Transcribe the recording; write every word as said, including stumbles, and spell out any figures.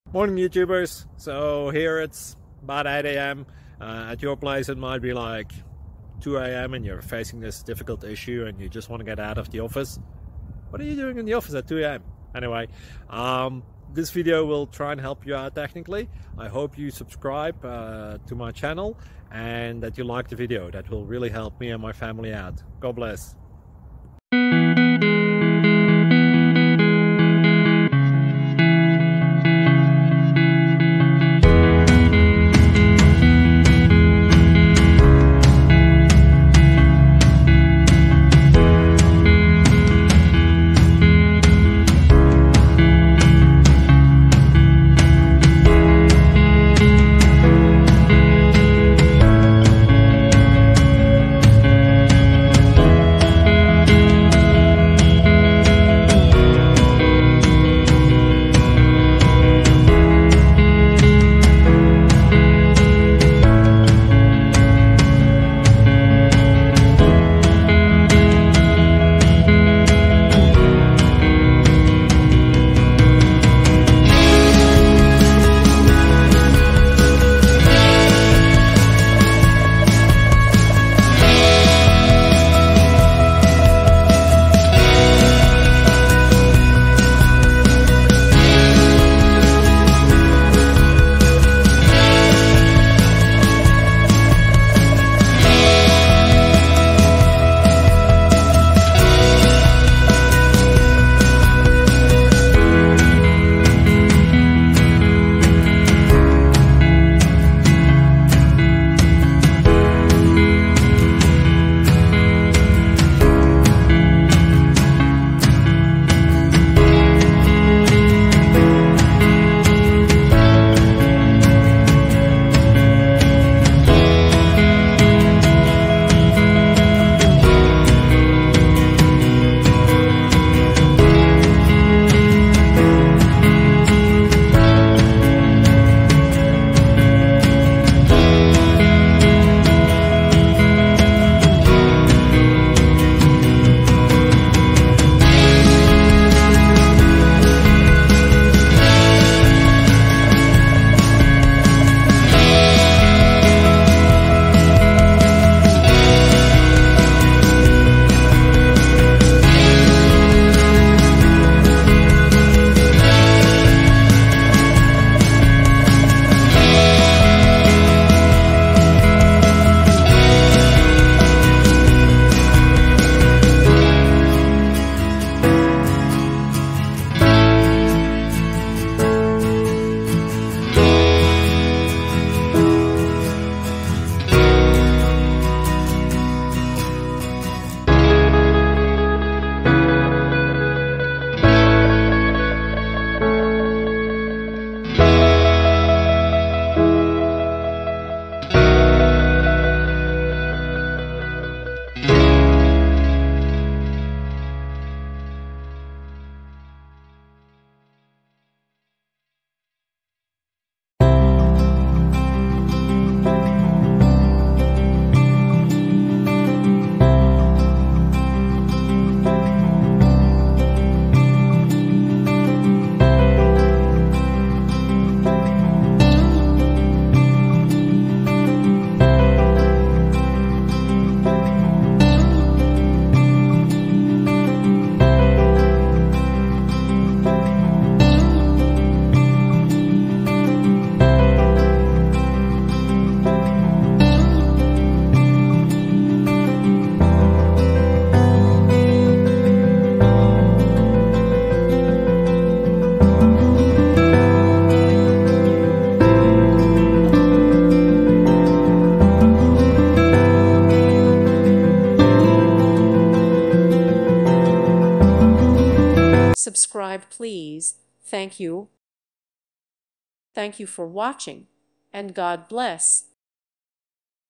Morning YouTubers. So here it's about eight A M Uh, at your place it might be like two A M and you're facing this difficult issue and you just want to get out of the office. What are you doing in the office at two A M? Anyway, um, this video will try and help you out technically. I hope you subscribe uh, to my channel and that you like the video. That will really help me and my family out. God bless. Subscribe, please. Thank you. Thank you for watching, and God bless.